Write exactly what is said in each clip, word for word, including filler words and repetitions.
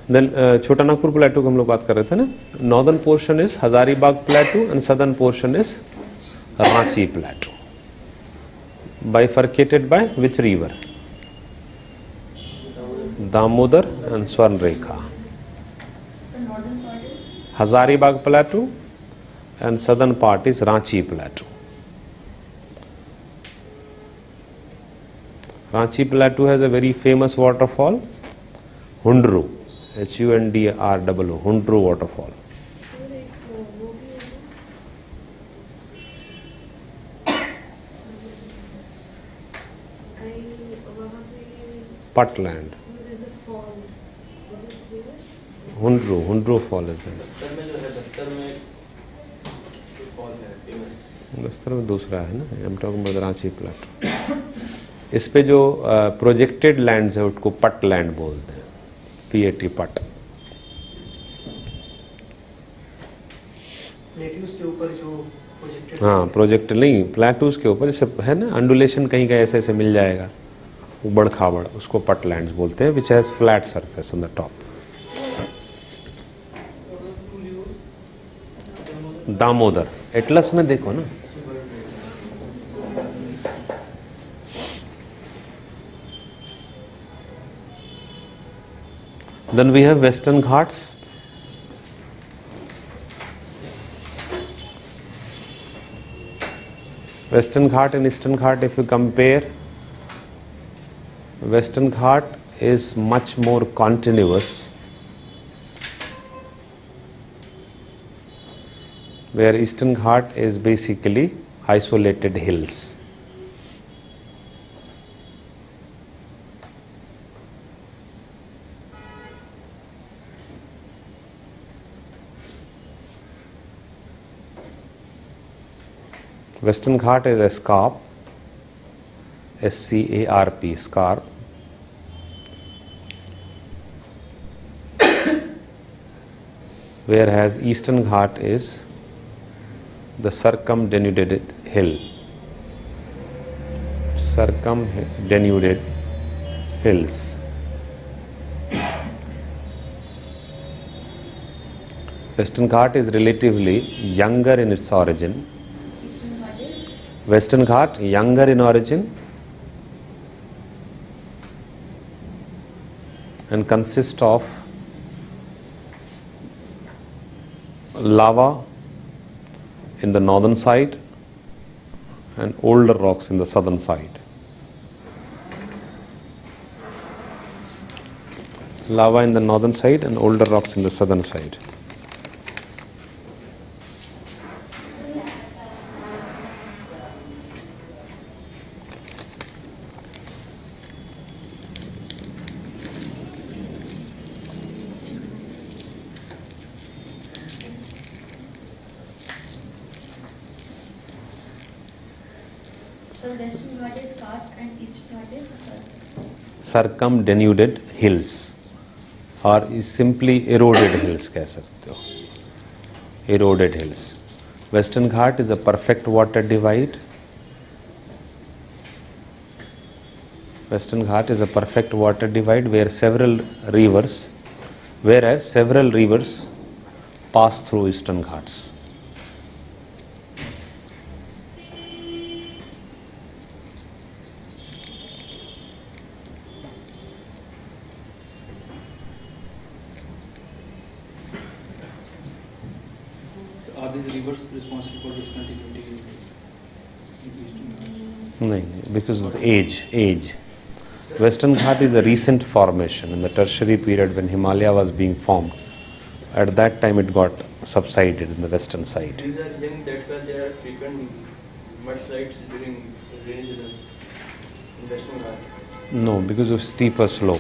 Then छोटा नागपुर प्लेटू की हम लोग बात कर रहे थे ना. Northern portion is Hazaribagh plateau and southern portion is Ranchi plateau. Bifurcated by which river? Damodar and Swarna Rekha. Hazaribagh प्लेटू and southern part is Ranchi Plateau. Ranchi Plateau has a very famous waterfall, Hundru, H U N D R O O, Hundru waterfall. Putland. Hundru, Hundru fall is there. Bastar में दूसरा है ना. हम talking about Ranchi प्लेटू. इस पे जो projected lands है उसको पट लैंड बोलते हैं. P A T Pat. Plateaus के ऊपर जो प्रोजेक्टेड, हाँ प्रोजेक्ट नहीं, प्लेटूज के ऊपर जैसे है ना अंडुलेशन कहीं का ऐसे ऐसे मिल जाएगा उबड़ खाबड़, उसको पट लैंड्स बोलते हैं. Which has flat surface on the top. Damodar atlas में देखो ना. Then we have Western Ghats. Western Ghat and Eastern Ghat, if you compare, Western Ghat is much more continuous, where Eastern Ghat is basically isolated hills. Western Ghat is a scarp, S C A R P, scarp. Whereas Eastern Ghat is the circumdenuded hill. Circumdenuded hills. Western Ghat is relatively younger in its origin. Western Ghat, younger in origin and consists of lava in the northern side and older rocks in the southern side. Lava in the northern side and older rocks in the southern side. Circumdenuded hills or simply eroded hills कह सकते हो. Eroded hills. Western Ghat is a perfect water divide. Western Ghat is a perfect water divide where several rivers, whereas several rivers pass through Eastern Ghats. Are these rivers responsible for this continuity? No, because of the age. Age. Western Ghat is a recent formation in the tertiary period when Himalaya was being formed. At that time, it got subsided in the western side. These are young, that's why there are frequent mudslides during rainy season in Western Ghat. No, because of steeper slope.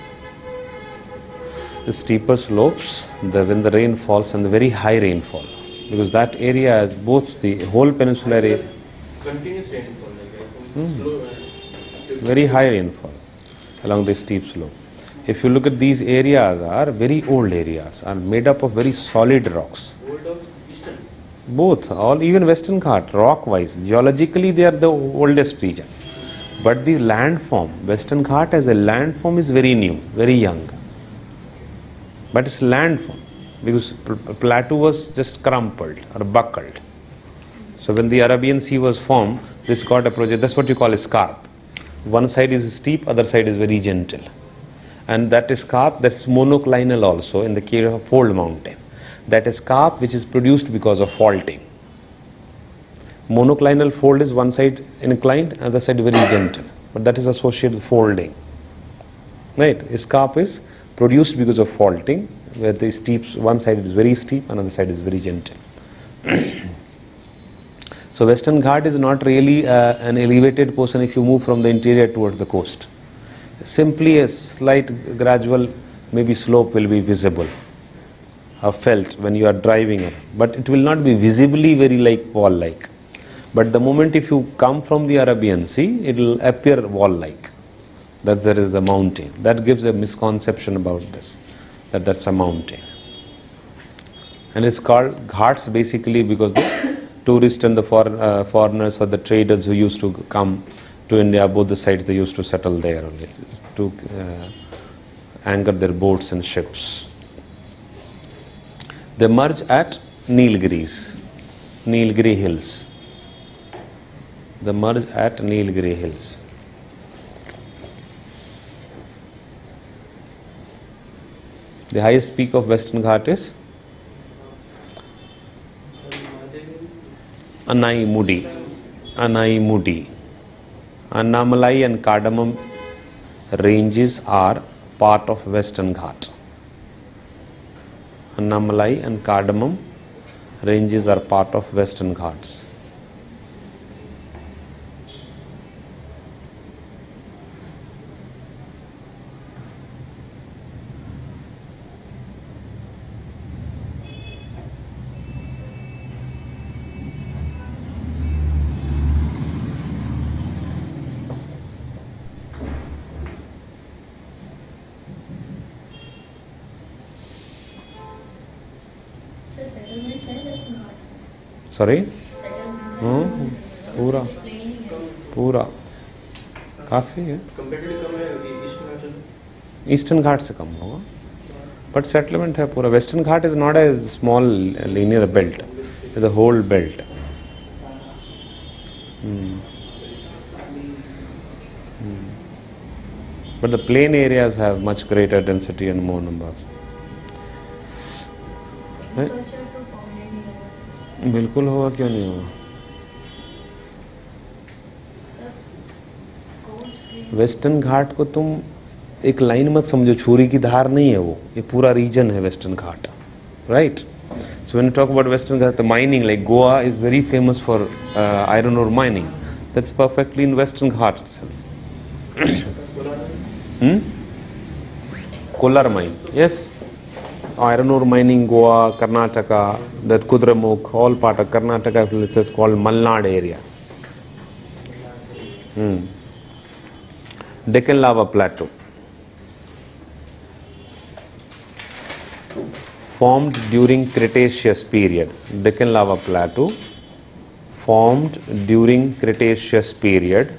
The steeper slopes, the, when the rain falls and the very high rainfall, because that area is both the whole peninsular area. Continuous rainfall, like Hmm. slow, uh, Very high rainfall along the steep slope. If you look at these areas, are very old areas, are made up of very solid rocks. old of Eastern. Both, all, even Western Ghat, rock-wise, geologically they are the oldest region. But the landform, Western Ghat as a landform is very new, very young. but it's landform because plateau was just crumpled or buckled. So when the Arabian Sea was formed, this got a project. That's what you call a scarp. One side is steep, other side is very gentle, and that scarp, that's monoclinal also in the case of fold mountain. That is scarp which is produced because of faulting. Monoclinal fold is one side inclined, other side very gentle, but that is associated with folding. Right? Scarp is produced because of faulting, where the steep, one side is very steep, another side is very gentle. So Western Ghat is not really uh, an elevated portion if you move from the interior towards the coast. Simply a slight gradual maybe slope will be visible or felt when you are driving up, but it will not be visibly very like wall-like. But the moment if you come from the Arabian Sea, it will appear wall-like, that there is a mountain. That gives a misconception about this, that that's a mountain. And it's called Ghats basically because the tourists and the foreign, uh, foreigners or the traders who used to come to India, both the sides, they used to settle there only to uh, anchor their boats and ships. They merge at Nilgiris, Nilgiri Hills. They merge at Nilgiri Hills. The highest peak of Western Ghat is Anai Mudi, Anai Mudi. Annamalai and Cardamom ranges are part of Western Ghat. Annamalai and Cardamom ranges are part of Western Ghats. Sorry? Hmm? पूरा पूरा काफ़ी है eastern घाट से कम होगा but settlement है पूरा western Ghat is not a small linear belt, it's a whole belt. Hmm. Hmm. But the plain areas have much greater density and more numbers. बिल्कुल होगा, क्यों नहीं होगा. वेस्टर्न घाट को तुम एक लाइन मत समझो, छुरी की धार नहीं है वो, ये पूरा रीजन है western Ghat, right. So when you talk about western Ghat, the mining like Goa is very famous for iron ore mining, that's perfectly in western Ghat itself. Kolar mine, yes. Iron ore mining, Goa, Karnataka, that Kudramukh, all part of Karnataka, it's called Malnad area. Hmm. Deccan lava plateau. Formed during Cretaceous period. Deccan lava plateau formed during Cretaceous period.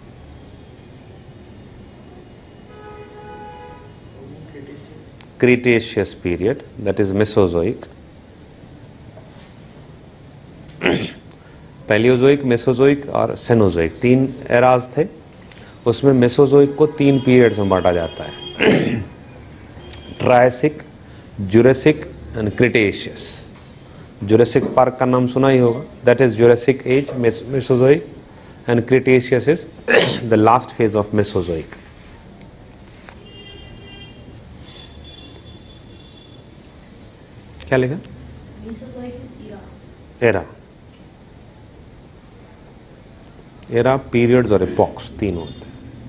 Cretaceous period, that is Mesozoic. Paleozoic, Mesozoic और Cenozoic, तीन eras थे. उसमें Mesozoic को तीन periods में बांटा जाता है, Triassic, Jurassic and Cretaceous. Jurassic park का नाम सुना ही होगा, that is Jurassic age, Mesozoic, and Cretaceous is the last phase of Mesozoic. क्या लिखा? एरा. एरा पीरियड्स और एपॉक्स तीन होते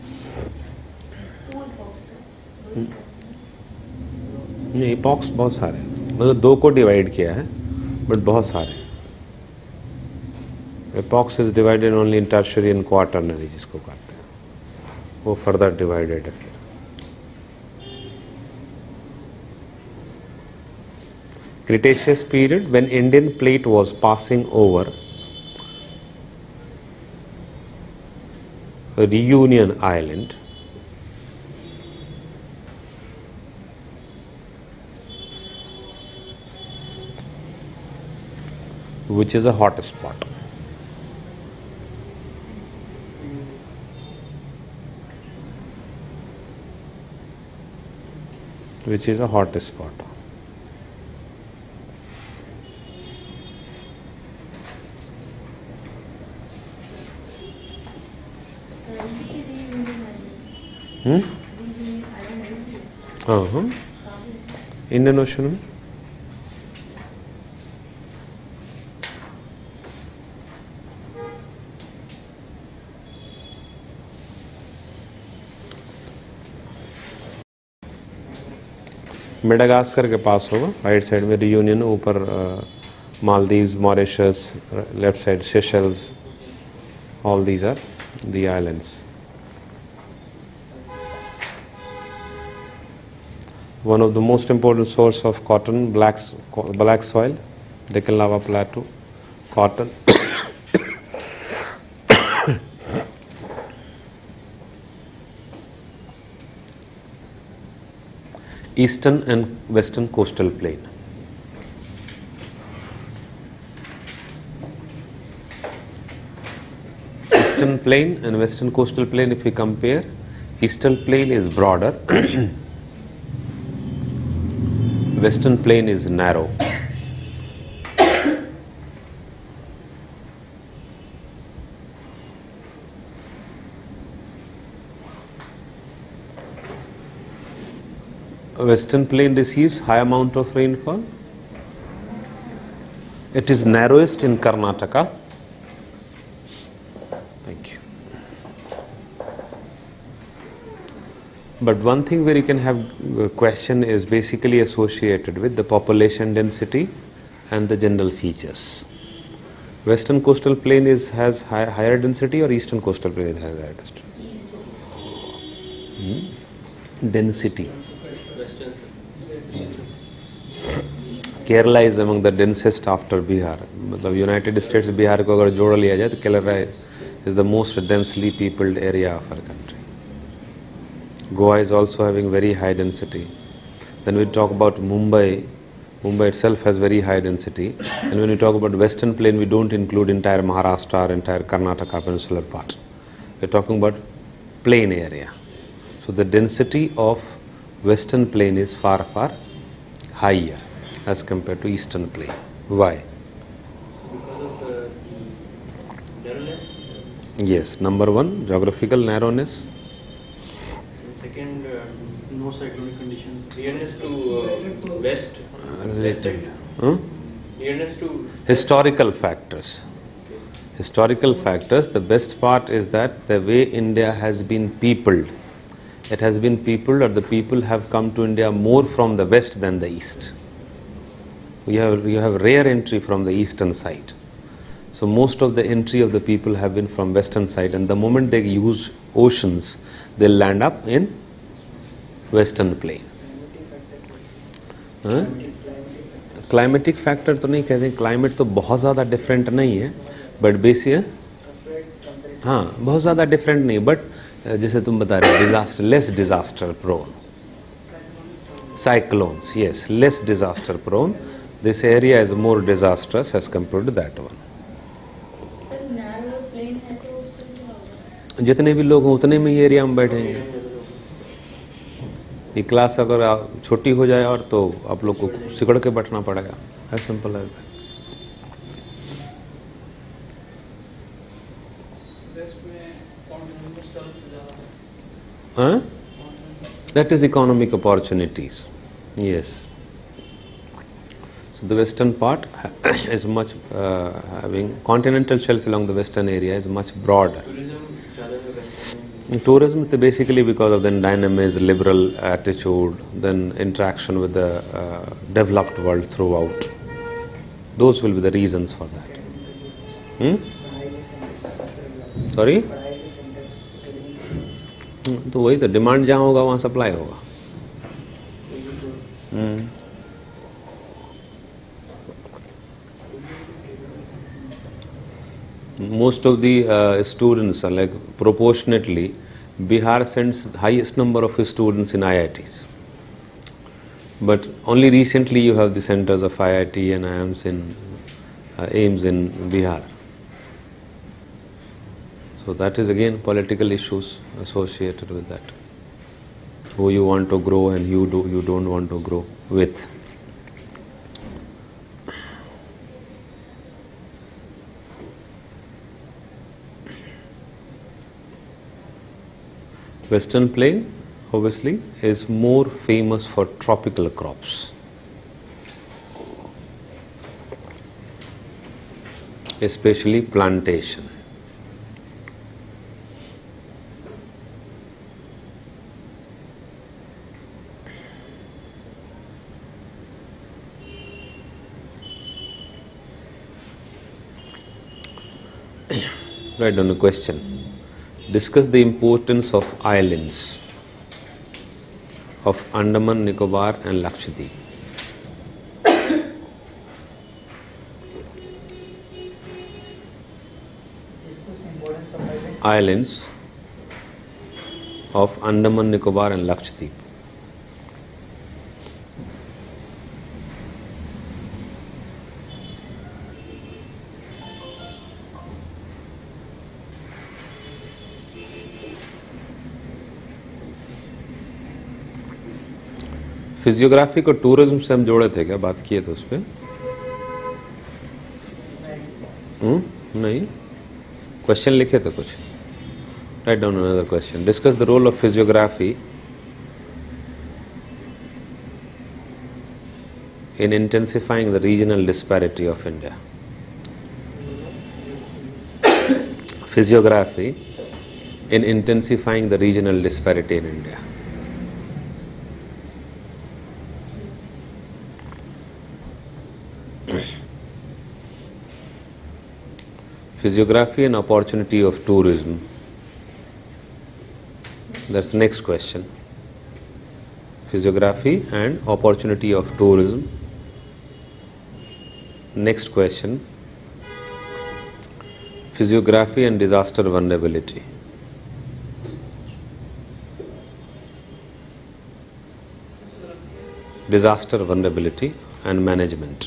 हैं. नहीं, एपॉक्स बहुत सारे हैं, मतलब दो को डिवाइड किया है बट बहुत सारे. Epochs is divided only in tertiary and quaternary, जिसको कहते हैं, वो फर्दर डिवाइडेड है. Cretaceous period, when Indian plate was passing over Reunion Island, which is a hot spot. Which is a hot spot. Hmm? Uh-huh. Indian Ocean में Madagascar के पास होगा, right side में रियूनियन, ऊपर Maldives, Mauritius, left side Seychelles, all these are the islands. One of the most important source of cotton, black, black soil, Deccan Lava Plateau, cotton. Eastern and western coastal plain. Eastern plain and western coastal plain, if we compare, eastern plain is broader. Western plain is narrow. Western plain receives high amount of rainfall. It is narrowest in Karnataka. Thank you. But one thing where you can have a question is basically associated with the population density and the general features. Western coastal plain is has high, higher density, or eastern coastal plain has higher density? Hmm? Density. Kerala is among the densest after Bihar. मतलब United States Bihar को अगर जोड़ लिया जाए तो Kerala is the most densely peopled area of our country. Goa is also having very high density. Then we talk about Mumbai. Mumbai itself has very high density. And when we talk about Western Plain, we don't include entire Maharashtra, entire Karnataka peninsular part. We're talking about plain area. So the density of Western Plain is far, far higher as compared to Eastern Plain. Why? Because of uh, narrowness. Yes, number one, geographical narrowness. Second, uh, no cyclonic conditions. Nearness to uh, west. Related. Huh? Nearness to Historical factors. Okay. Historical factors. The best part is that the way India has been peopled, it has been peopled, or the people have come to India more from the west than the east. You have, you have rare entry from the eastern side. So most of the entry of the people have been from western side, and the moment they use oceans, they'll land up in western plain. हाँ? Climatic factor तो नहीं कहते, climate तो बहुत ज़्यादा different नहीं है, but basic हाँ बहुत ज़्यादा डिफरेंट नहीं, बट जैसे तुम बता रहे disaster, less disaster prone, cyclones, yes, less disaster prone. This area is more disastrous as compared to that one. Sir narrow plain है तो उससे क्या होगा? जितने भी लोग हों उतने में ही एरिया में बैठेंगे. ये क्लास अगर छोटी हो जाए और तो आप लोग को सिकड़ के बैठना पड़ेगा. As simple as that. Huh? That is economic opportunities. Yes. So the western part is much uh, having continental shelf along the western area is much broader. Tourism ज़्यादा है western. Tourism is basically because of the dynamism, liberal attitude, then interaction with the uh, developed world throughout. Those will be the reasons for that. Hmm? Sorry? तो वही तो demand जहाँ होगा वहाँ supply होगा. hmm. Most of the uh, students are like proportionately, Bihar sends highest number of students in I I Ts. But only recently you have the centers of I I T and I I Ms in uh, aims in Bihar. So that is again political issues associated with that. Who you want to grow and you do you don't want to grow with. Western plain obviously is more famous for tropical crops, especially plantation. Write down a question. Discuss the importance of islands of Andaman, Nicobar and Lakshadweep. Importance of island. Islands of Andaman, Nicobar and Lakshadweep. Physiography को tourism से हम जोड़े थे क्या, बात किए थे उस पर? नहीं, क्वेश्चन लिखे थे कुछ. Write down another question. Discuss the role of physiography in intensifying the regional disparity of India. Physiography in intensifying the regional disparity in India. Physiography and opportunity of tourism. That's the next question. Physiography and opportunity of tourism. Next question. Physiography and disaster vulnerability. Disaster vulnerability and management.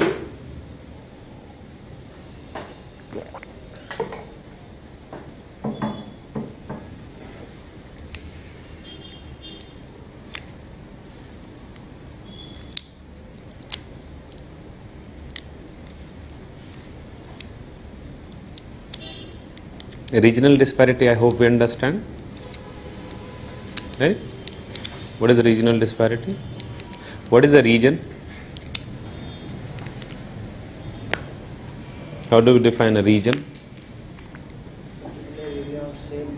Regional disparity, I hope we understand. Right? What is the regional disparity? What is a region? How do we define a region? Area of same.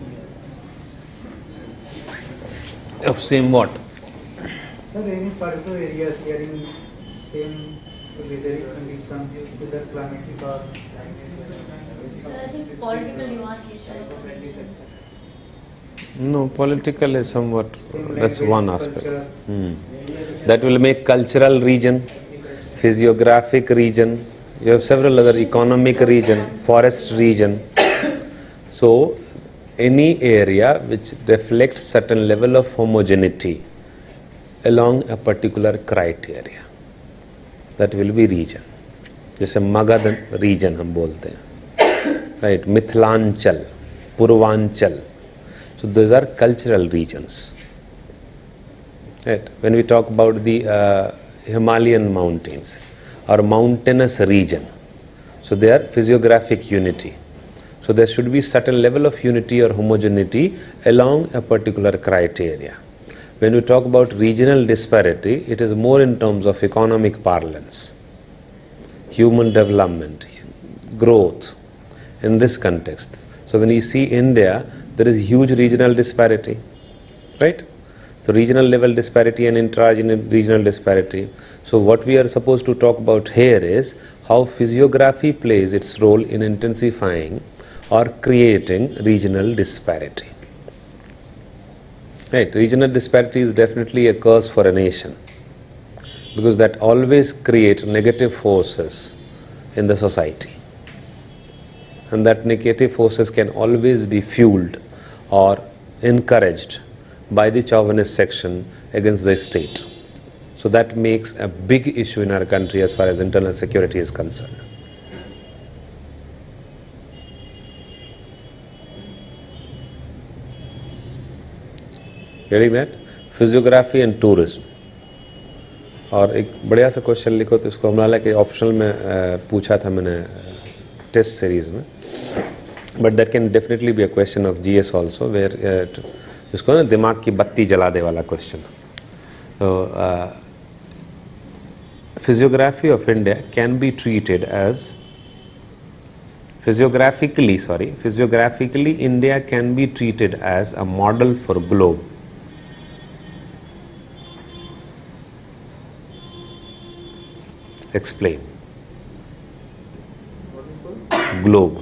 Of same what? Sir, any particular areas sharing same weather conditions, whether climatic or So I think political demarcation of conditions. No, political is somewhat, Same that's language, one aspect. culture. Hmm. That will make cultural region, physiographic region, you have several other economic region, forest region. So, any area which reflects certain level of homogeneity along a particular criteria, that will be region. जैसे Magadh region हम बोलते हैं. Right, Mithilanchal, Purvanchal. So those are cultural regions. Right. When we talk about the uh, Himalayan mountains or mountainous region, so they are physiographic unity. So there should be certain level of unity or homogeneity along a particular criteria. When we talk about regional disparity, it is more in terms of economic parlance, human development, growth. In this context. So when you see India, there is huge regional disparity, right? So regional level disparity and intra-regional disparity. So what we are supposed to talk about here is how physiography plays its role in intensifying or creating regional disparity. Right? Regional disparity is definitely a curse for a nation because that always creates negative forces in the society. And that negative forces can always be fueled or encouraged by the chauvinist section against the state. So that makes a big issue in our country as far as internal security is concerned. getting that? Physiography and tourism. और एक बढ़िया सा question लिखो तो इसको हमारा के optional में uh, पूछा था मैंने टेस्ट सीरीज में, but that can definitely be a question of GS also, where इसको ना दिमाग की बत्ती जला दे वाला क्वेश्चन. तो physiography of India can be treated as physiographically sorry physiographically India can be treated as a model for globe. Explain. Globe.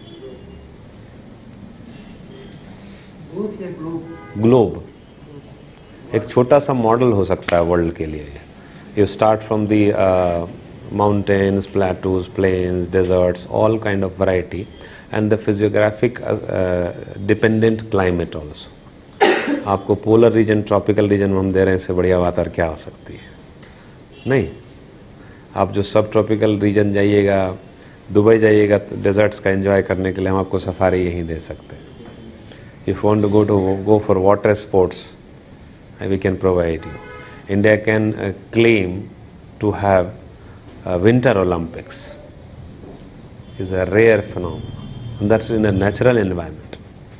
Globe. एक छोटा सा मॉडल हो सकता है वर्ल्ड के लिए. You start from the uh, mountains, plateaus, plains, deserts, all kind of variety, and the physiographic uh, uh, dependent climate also. आपको polar region, tropical region में हम दे रहे हैं, इससे बढ़िया बात और क्या हो सकती है? नहीं. आप जो सब ट्रॉपिकल रीजन जाइएगा, दुबई जाइएगा तो डेजर्ट्स का एंजॉय करने के लिए हम आपको सफारी यहीं दे सकते हैं. If want to go to go for water sports, we can provide you. India can claim to have Uh, Winter Olympics is a rare phenomenon, and that's in a natural environment.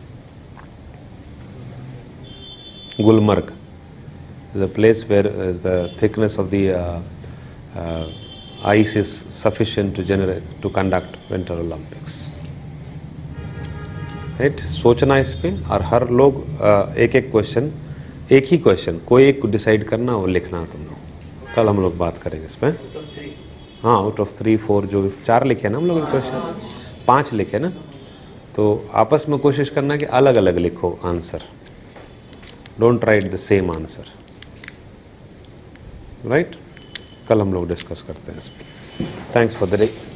Gulmarg is a place where uh, the thickness of the uh, uh, ice is sufficient to generate to conduct Winter Olympics. Right? सोचना इस पे, और हर लोग uh, एक एक question, एक ही question कोई एक डिसाइड करना और लिखना तुम लोग. कल हम लोग बात करेंगे इस पर. हाँ, आउट ऑफ थ्री फोर जो चार लिखे ना हम लोग क्वेश्चन, पांच लिखे ना, तो आपस में कोशिश करना कि अलग अलग लिखो answer. Don't write the same answer. Right? कल हम लोग डिस्कस करते हैं इस पर. Thanks for the day.